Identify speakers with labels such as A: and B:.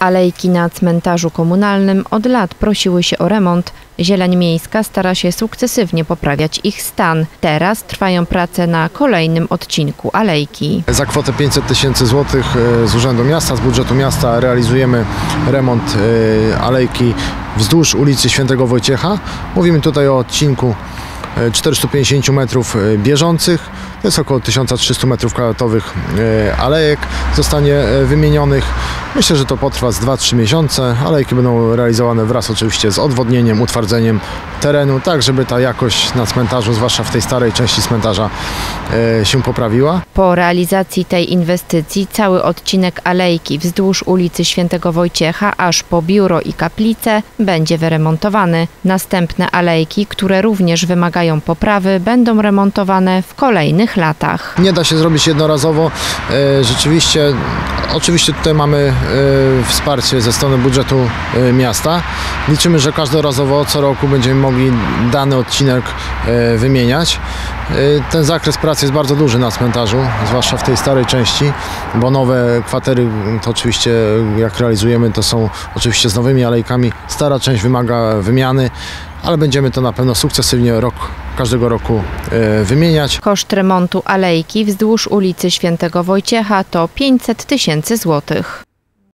A: Alejki na cmentarzu komunalnym od lat prosiły się o remont. Zieleń Miejska stara się sukcesywnie poprawiać ich stan. Teraz trwają prace na kolejnym odcinku alejki.
B: Za kwotę 500 000 złotych z Urzędu Miasta, z budżetu miasta realizujemy remont alejki wzdłuż ulicy Świętego Wojciecha. Mówimy tutaj o odcinku 450 metrów bieżących, to jest około 1300 metrów kwadratowych alejek zostanie wymienionych. Myślę, że to potrwa z 2-3 miesiące. Alejki będą realizowane wraz oczywiście z odwodnieniem, utwardzeniem terenu, tak żeby ta jakość na cmentarzu, zwłaszcza w tej starej części cmentarza, się poprawiła.
A: Po realizacji tej inwestycji cały odcinek alejki wzdłuż ulicy Świętego Wojciecha aż po biuro i kaplicę będzie wyremontowany. Następne alejki, które również wymagają poprawy, będą remontowane w kolejnych latach.
B: Nie da się zrobić jednorazowo. Rzeczywiście, oczywiście tutaj mamy wsparcie ze strony budżetu miasta. Liczymy, że każdorazowo co roku będziemy mogli dany odcinek wymieniać. Ten zakres pracy jest bardzo duży na cmentarzu, zwłaszcza w tej starej części, bo nowe kwatery to oczywiście jak realizujemy, to są oczywiście z nowymi alejkami. Stara część wymaga wymiany, ale będziemy to na pewno sukcesywnie każdego roku wymieniać.
A: Koszt remontu alejki wzdłuż ulicy Świętego Wojciecha to 500 000 złotych.